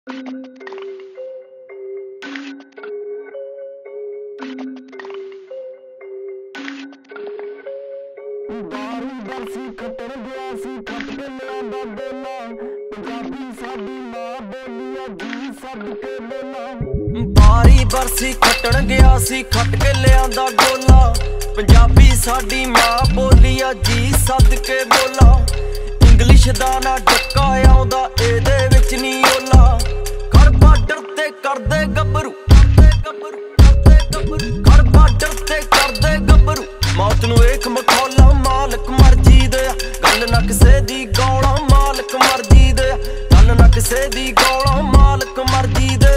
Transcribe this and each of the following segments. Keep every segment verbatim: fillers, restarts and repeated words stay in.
बारी बरसी खट्टर गया सी खट के लिया बोला पंजाबी साडी मां बोलिया जी सद के बोला। बारी बरसी खट्टण गया सी खट के लिया गोला पंजाबी साडी मां बोलिया जी सद के बोला। इंग्लिश दा ना डक्का आउंदा एदे विच नी ओला कर बार्डर ते करदे गबरू कर बार्डर ते करदे गबरू मौत नू वेख मखौला मालक मर्जी दे गल ना किसे दी गौला मालक मर्जी दे गल ना किसे दी गौला मालक मर्जी दे।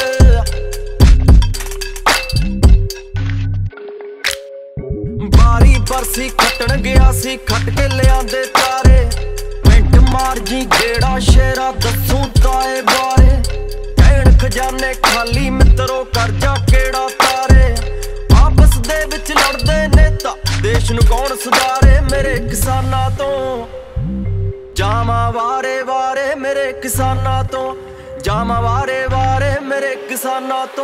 बारी बरसी खट्टण गया सी खट के लियांदे तारे मिंट मार जी गेड़ा शेरा दसूं ताए बारे कहण खजाने खाली मित्रो करजा केड़ा तारे आपस दे विच लड़दे नेता देश नू कौन सुधारे। मेरे किसानां तो जामा वारे वारे मेरे किसानां तो जामा वारे वारे मेरे किसानां तो।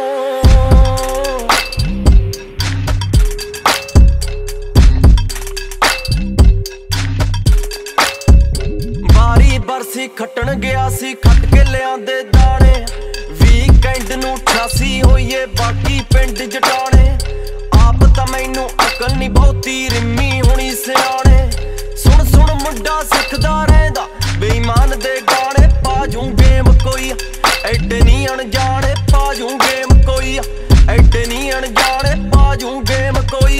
बारी बरसी खट्टण गया सी खट के लियांदे दाने वीकेंड नू अठासी होइए बाकी पिंड जटाने आप तां मैनू अकल नी बहुती रिम्मी होनी सियाणे सुन सुन मुंडा सिखदा रहिंदा बेईमान दे गाने पाजू गेम कोई एडे नी अणजाणे पाजू गेम कोई एडे नी अणजाणे पाजू गेम कोई।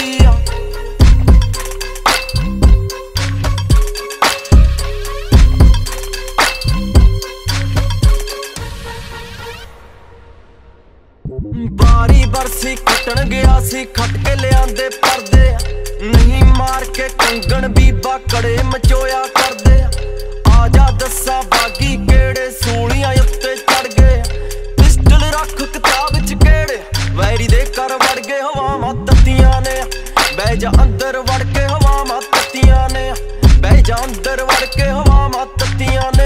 बारी बरसी खट्टण गया सी खट के लियांदे परदे नहीं मार के कंगन बीबा कड़े मचोया करदे आजा दसा बागी केड़े सूलियां उत्ते चढ़ गए पिस्टल रख किताब च केड़े वैरी दे कर वड़ गए हवावां तत्तियां ने बह जा अंदर वड़ के हवावां तत्तियां ने बह जा अंदर वड़ के हवावां तत्तियां ने।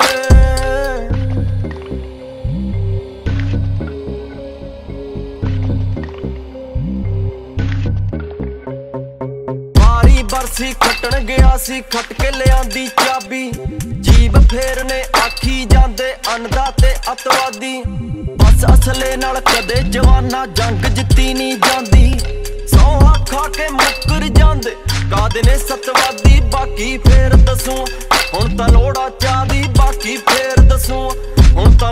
बरसी खट्टण गया सी खट के लियांदी चाबी जीब फेरने आखी जांदे अनदा ते अतवादी बस असले नाल कदे जवाना जंग जित्ती नी जांदी सौ आखा के मुकर जांदे कादे ने सतवादी बाकी फेर दसूं हुण तां लोड़ा चादी बाकी फेर दसूं हुण तां